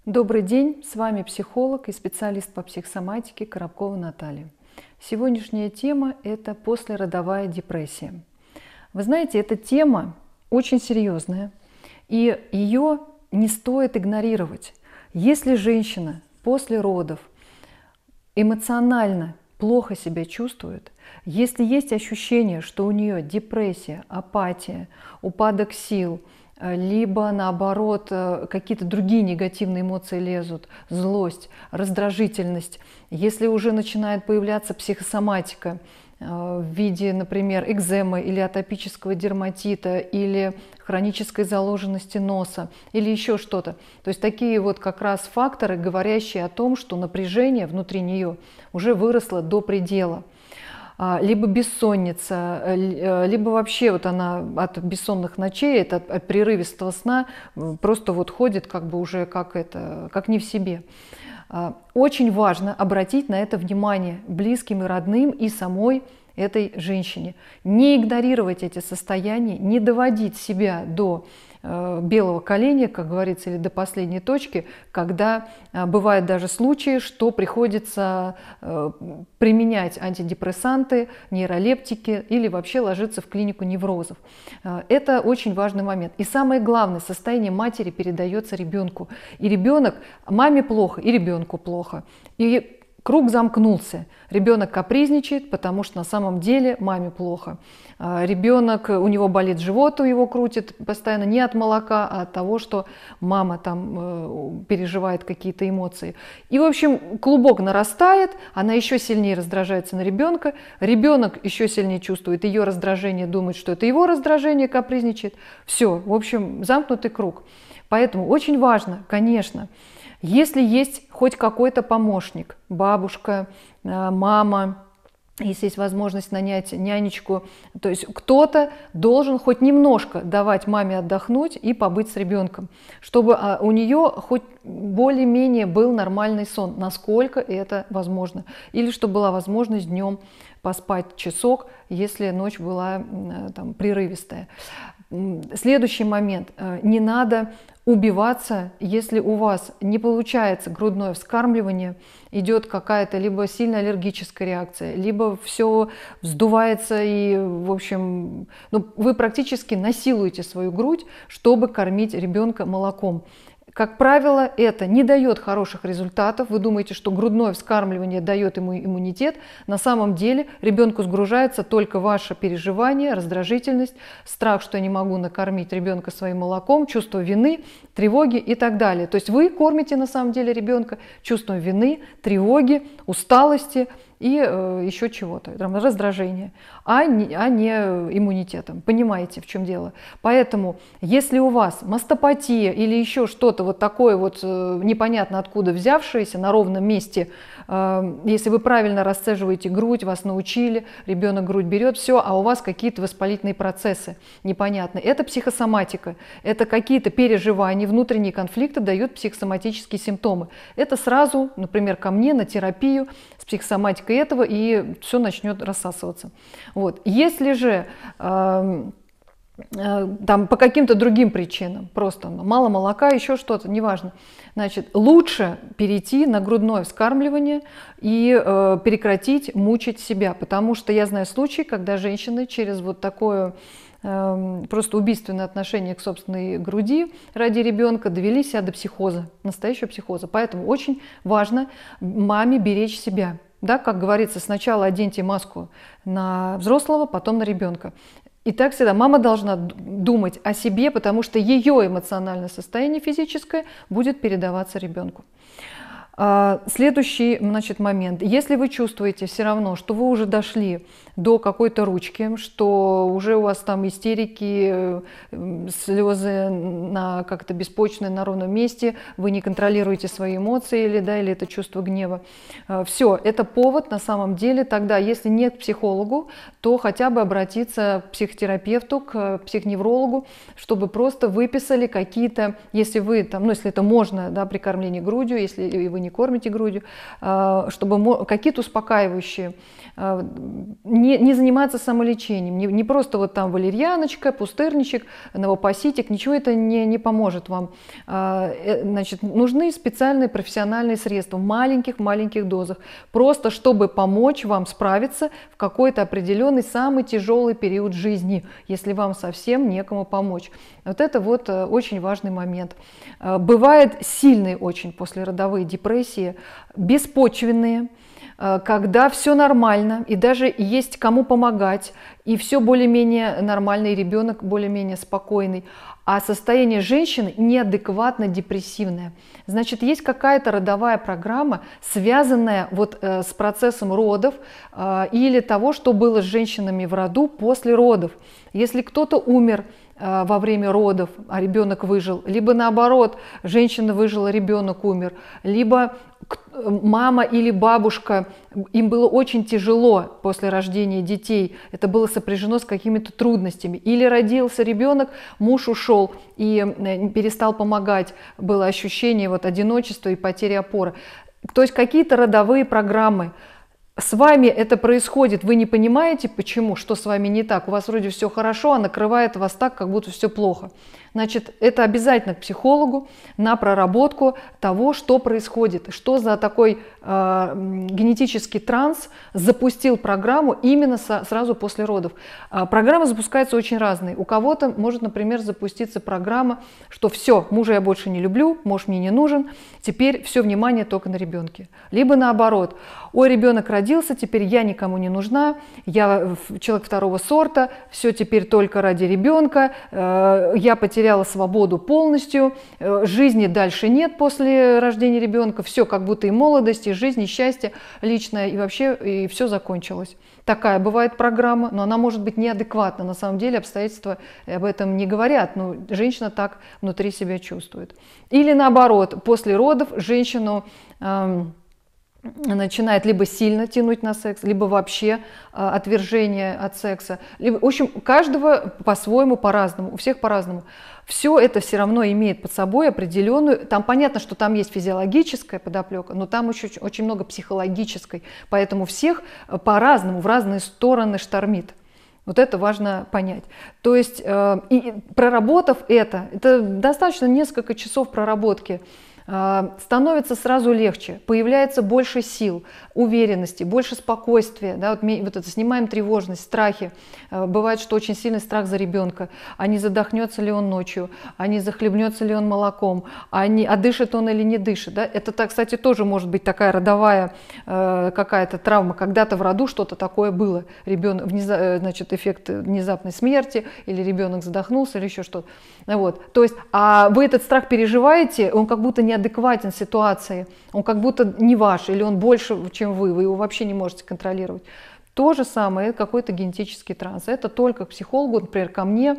Добрый день, с вами психолог и специалист по психосоматике Коробкова Наталья. Сегодняшняя тема – это послеродовая депрессия. Вы знаете, эта тема очень серьезная, и ее не стоит игнорировать. Если женщина после родов эмоционально плохо себя чувствует, если есть ощущение, что у нее депрессия, апатия, упадок сил, либо наоборот какие-то другие негативные эмоции лезут, злость, раздражительность, если уже начинает появляться психосоматика в виде, например, экземы или атопического дерматита, или хронической заложенности носа, или еще что-то. То есть такие вот как раз факторы, говорящие о том, что напряжение внутри нее уже выросло до предела. Либо бессонница, либо вообще вот она от бессонных ночей, от прерывистого сна просто вот ходит как бы уже как не в себе. Очень важно обратить на это внимание близким и родным и самой этой женщине. Не игнорировать эти состояния, не доводить себя до белого коленя, как говорится, или до последней точки, когда бывают даже случаи, что приходится применять антидепрессанты, нейролептики или вообще ложиться в клинику неврозов. Это очень важный момент. И самое главное, состояние матери передается ребенку. И ребенок, маме плохо, и ребенку плохо. И круг замкнулся. Ребенок капризничает, потому что на самом деле маме плохо. Ребенок, у него болит живот, его крутит постоянно не от молока, а от того, что мама там переживает какие-то эмоции. И, в общем, клубок нарастает, она еще сильнее раздражается на ребенка, ребенок еще сильнее чувствует ее раздражение, думает, что это его раздражение, капризничает. Все, в общем, замкнутый круг. Поэтому очень важно, конечно, если есть хоть какой-то помощник, бабушка, мама, если есть возможность нанять нянечку, то есть кто-то должен хоть немножко давать маме отдохнуть и побыть с ребенком, чтобы у нее хоть более-менее был нормальный сон, насколько это возможно. Или чтобы была возможность днем поспать часок, если ночь была там прерывистая. Следующий момент. Не надо убиваться, если у вас не получается грудное вскармливание, идет какая-то либо сильно аллергическая реакция, либо все вздувается и, в общем, вы практически насилуете свою грудь, чтобы кормить ребенка молоком. Как правило, это не дает хороших результатов. Вы думаете, что грудное вскармливание дает ему иммунитет. На самом деле ребенку сгружается только ваше переживание, раздражительность, страх, что я не могу накормить ребенка своим молоком, чувство вины, тревоги и так далее. То есть вы кормите на самом деле ребенка чувством вины, тревоги, усталости и еще чего-то, раздражения, а не иммунитетом. Понимаете, в чем дело? Поэтому, если у вас мастопатия или еще что-то вот такое вот непонятно откуда взявшееся на ровном месте, если вы правильно расцеживаете грудь, вас научили, ребенок грудь берет, все, а у вас какие-то воспалительные процессы непонятные. Это психосоматика, это какие-то переживания, внутренние конфликты дают психосоматические симптомы. Это сразу, например, ко мне на терапию с психосоматикой этого, и все начнет рассасываться. Вот. Если же там, по каким-то другим причинам, просто мало молока, еще что-то, неважно, значит, лучше перейти на грудное вскармливание и прекратить мучить себя, потому что я знаю случаи, когда женщины через вот такое просто убийственное отношение к собственной груди ради ребенка довели себя до психоза, настоящего психоза. Поэтому очень важно маме беречь себя. Да, как говорится, сначала оденьте маску на взрослого, потом на ребенка. И так всегда мама должна думать о себе, потому что ее эмоциональное состояние физическое будет передаваться ребенку. Следующий, значит, момент. Если вы чувствуете все равно, что вы уже дошли до какой-то ручки, что уже у вас там истерики, слезы на как-то беспочвенные на ровном месте, вы не контролируете свои эмоции или это чувство гнева, все, это повод на самом деле тогда, если нет к психологу, то хотя бы обратиться к психотерапевту, к психоневрологу, чтобы просто выписали какие-то, если вы там, если это можно, да, при кормлении грудью, если вы не не кормите грудью, чтобы какие-то успокаивающие, не заниматься самолечением, не просто вот там валерьяночка, пустырничек, новопоситик, ничего это не поможет вам. Значит, нужны специальные профессиональные средства в маленьких дозах, просто чтобы помочь вам справиться в какой-то определенный самый тяжелый период жизни, если вам совсем некому помочь. Вот это вот очень важный момент. Бывают сильные очень послеродовые депрессии, беспочвенные, когда все нормально, и даже есть кому помогать, и все более-менее нормально, и ребенок более-менее спокойный, а состояние женщины неадекватно депрессивное. Значит, есть какая-то родовая программа, связанная вот с процессом родов или того, что было с женщинами в роду после родов. Если кто-то умер во время родов, а ребенок выжил, либо наоборот, женщина выжила, ребенок умер, либо мама или бабушка, им было очень тяжело после рождения детей, это было сопряжено с какими-то трудностями, или родился ребенок, муж ушел и перестал помогать, было ощущение вот одиночества и потери опоры. То есть какие-то родовые программы. С вами это происходит, вы не понимаете, почему, что с вами не так. У вас вроде все хорошо, а накрывает вас так, как будто все плохо. Значит, это обязательно к психологу на проработку того, что происходит, что за такой генетический транс запустил программу именно сразу после родов. Программы запускаются очень разные. У кого-то может, например, запуститься программа, что все, мужа я больше не люблю, муж мне не нужен, теперь все внимание только на ребенке. Либо наоборот, ой, ребенок родился, теперь я никому не нужна, я человек второго сорта, все теперь только ради ребенка, я потеряла свободу полностью, жизни дальше нет после рождения ребенка, все как будто и молодость, и жизнь, и счастье личное, и вообще и все закончилось. Такая бывает программа, но она может быть неадекватна. На самом деле обстоятельства об этом не говорят, но женщина так внутри себя чувствует. Или наоборот, после родов женщину начинает либо сильно тянуть на секс, либо вообще отвержение от секса. В общем, у каждого по-своему, по-разному, у всех по-разному. Все это все равно имеет под собой определенную, там понятно, что там есть физиологическая подоплека, но там еще очень много психологической, поэтому всех по-разному, в разные стороны штормит. Вот это важно понять. То есть, и проработав это достаточно несколько часов проработки, становится сразу легче, появляется больше сил, уверенности, больше спокойствия. Да, вот это, снимаем тревожность, страхи. Бывает, что очень сильный страх за ребенка. А не задохнется ли он ночью, а не захлебнется ли он молоком, а дышит он или не дышит. Да? Это, кстати, тоже может быть такая родовая какая-то травма. Когда-то в роду что-то такое было. Ребенок, значит, эффект внезапной смерти, или ребенок задохнулся, или еще что-то. Вот. То есть, а вы этот страх переживаете, он как будто неадекватен ситуации, он как будто не ваш, или он больше, чем вы его вообще не можете контролировать. То же самое, это какой-то генетический транс. Это только к психологу, например, ко мне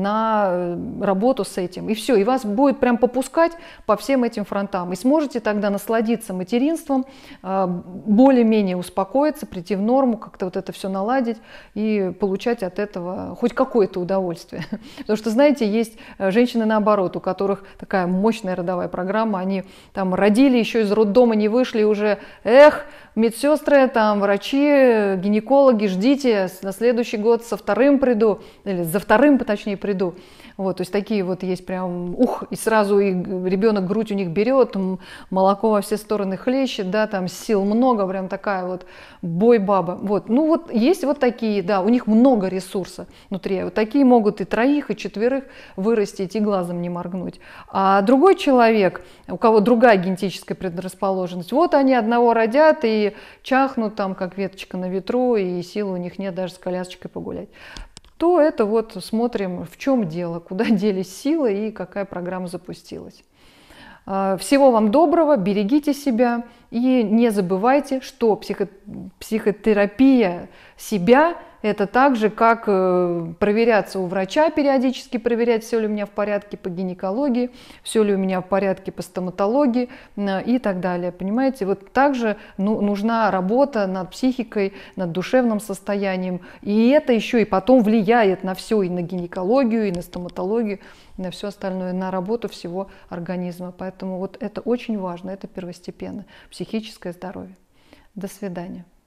на работу с этим. И все, и вас будет прям попускать по всем этим фронтам. И сможете тогда насладиться материнством, более-менее успокоиться, прийти в норму, как-то вот это все наладить и получать от этого хоть какое-то удовольствие. Потому что, знаете, есть женщины наоборот, у которых такая мощная родовая программа, они там родили, еще из роддома не вышли, уже медсестры, там, врачи, гинекологи, ждите, на следующий год со вторым приду, или за вторым, точнее, приду. Вот, то есть такие вот есть прям, и сразу и ребенок грудь у них берет, молоко во все стороны хлещет, да, там сил много, прям такая вот бой-баба. Вот, ну вот есть вот такие, да, у них много ресурса внутри. Вот такие могут и 3, и 4 вырастить, и глазом не моргнуть. А другой человек, у кого другая генетическая предрасположенность, вот они одного родят и чахнут там, как веточка на ветру, и сил у них нет даже с колясочкой погулять. То это вот смотрим, в чем дело, куда делись силы и какая программа запустилась. Всего вам доброго, берегите себя и не забывайте, что психотерапия себя это так же, как проверяться у врача, периодически проверять, все ли у меня в порядке по гинекологии, все ли у меня в порядке по стоматологии и так далее. Понимаете, вот также нужна работа над психикой, над душевным состоянием. И это еще и потом влияет на все, и на гинекологию, и на стоматологию, и на все остальное, на работу всего организма. Поэтому вот это очень важно, это первостепенно. Психическое здоровье. До свидания.